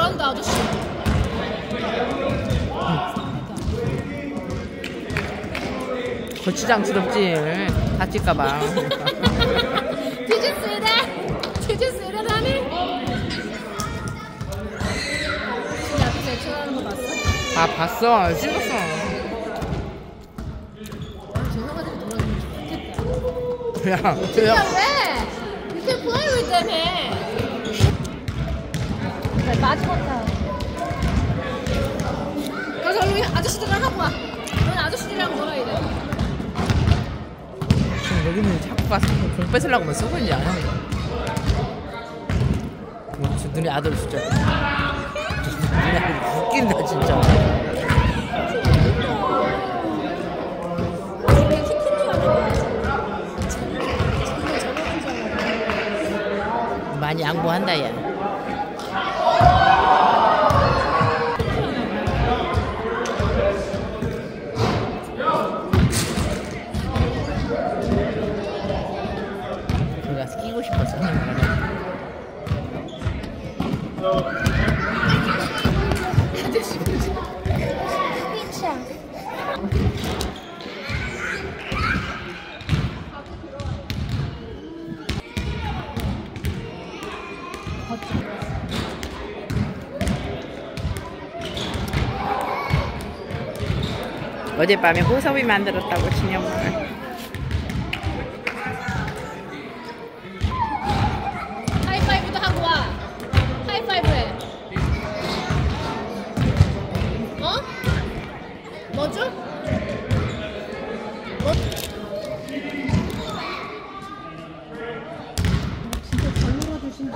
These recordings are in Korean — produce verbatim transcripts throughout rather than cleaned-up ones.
잘한다 아저씨. 고추장스럽지. 다칠까봐. Did you see that? Did you see that, honey? 진짜 앞에서 액션하는 거 봤어? 아 봤어. 찍었어. 아, 저 형아들이 놀아주면 좋겠다. 야, 저 야, 형. 왜? You can play with them, 해. 그래, 마지막다. 가서 얼른 아저씨들이랑 하고 와. 넌 아저씨들이랑 놀아야 돼. 지금 여기는 자꾸 가서 공 뺏으려고 만 쓰고 있냐, 형이. 뭐, 저 너네 아들 진짜. 너네 아들 웃긴다, 진짜. 많이 양보한다, 얘. 들어가서 끼고 싶었어, 형이. 어젯밤에 호섭이 만들었다고 진영을. 하이파이브도 하고 와. 하이파이브 해. 어? 뭐죠? 뭐? 진짜 잘 놀아주신다.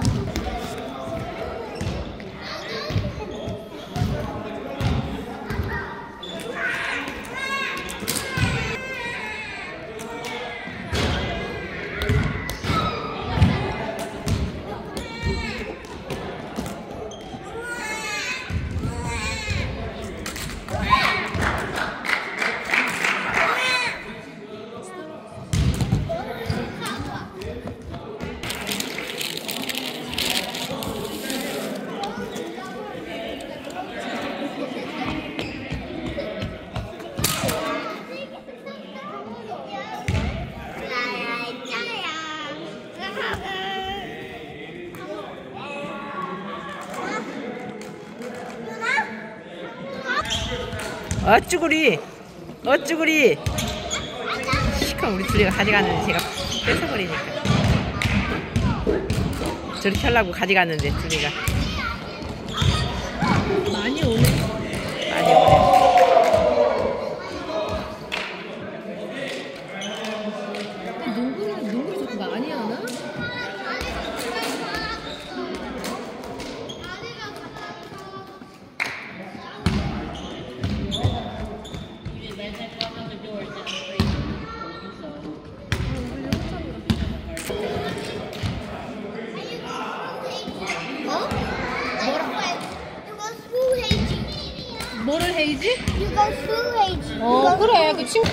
어쭈구리 어쭈구리. 시커 우리 둘이가 가져갔는데 제가 뺏어버리니까. 저렇게 하려고 가져갔는데 둘이가 많이 오네. 많이 오네. 농구를 농구를 저렇게 많이 하나? 뭐를 헤이지? You go through age. 어 그래 그 친구.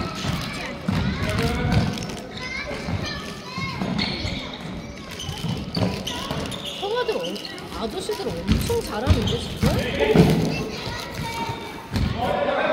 형아들 어, 아저씨들 엄청 잘하는데 진짜?